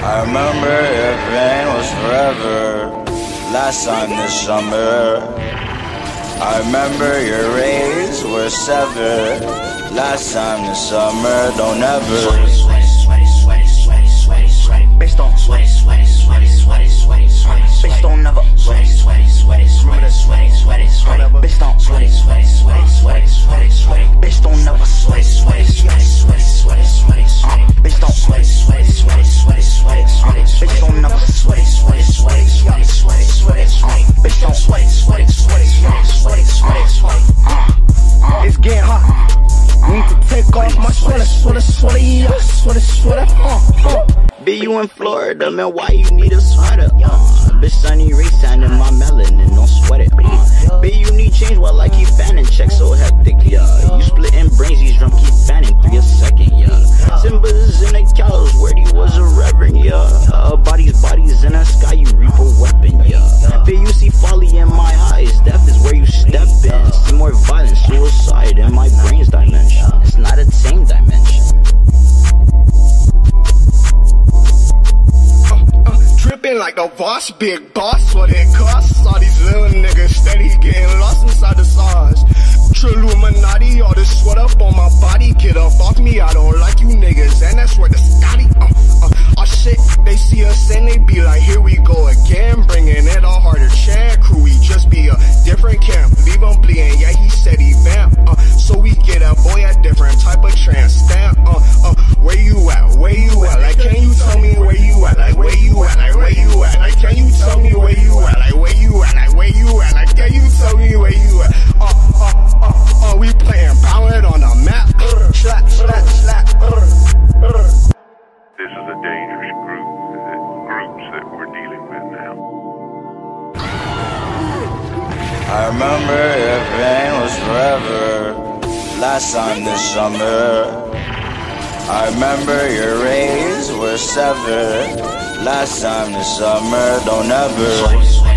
I remember your pain was forever. Last time this summer. I remember your rays were severed. Last time this summer. Don't ever Sweaty, sweaty, sweaty, sweaty, sweaty, sweaty, sweaty. Bitch don't sweaty, sweaty, sweaty, sweaty, sweaty, sweaty. Bitch don't never sweaty, sweaty, sweaty, sweaty, sweaty, sweaty, sweaty. Bitch don't sweaty, sweaty, sweaty, sweaty, sweaty, sweaty. Bitch don't never sweaty, sweaty, sweaty, sweaty, sweaty, sweaty, sweaty. Bitch don't sweaty, sweaty, sweaty, sweaty, sweaty, sweaty. Bitch don't never sweaty, sweaty, sweaty, sweaty, sweaty, sweaty, sweaty. Bitch don't sweaty, sweaty, sweaty, sweaty, sweaty, sweaty, sweaty. It's getting hot. Need to take off my sweater, Be you in Florida, man, why you need a sweater? Bitch, sunny race in my melanin, don't sweat it. Be you need change while I keep fanning, check so hectic, yeah. You splitting brains, these drums keep fanning 3 a second, yeah. Simba's in the cows, where he was a reverend, yeah. Bodies in the sky, you reap a weapon, yeah. Be you see folly in my eyes, death is where you step in. See more violence, suicide in my brain's dimension. It's not the same dimension. Dripping like the boss, big boss, what it costs. All these little niggas steady getting lost inside the sauce. Illuminati, all this sweat up on my body. Get up off me, I don't like you niggas, and that's where the Scotty. Oh shit, they see us and they be like, here we go again, bringing it all harder. Chant crew, we just be a different camp. Leave him bleeding, yeah, he said he vamp. So we get a boy a different type of trance stamp. Where you at? Where you at? Like, can you tell me where you at? Like, where you at? Like, where you at? Like, can you tell me where you at? Like, where you at? Like, where you at? Like, can you tell me where you at? We playing powered on the map. Slap, slap, slap. This is a dangerous groups that we're dealing with now. I remember your pain was forever. Last time this summer. I remember your rays were severed. Last time this summer. Don't ever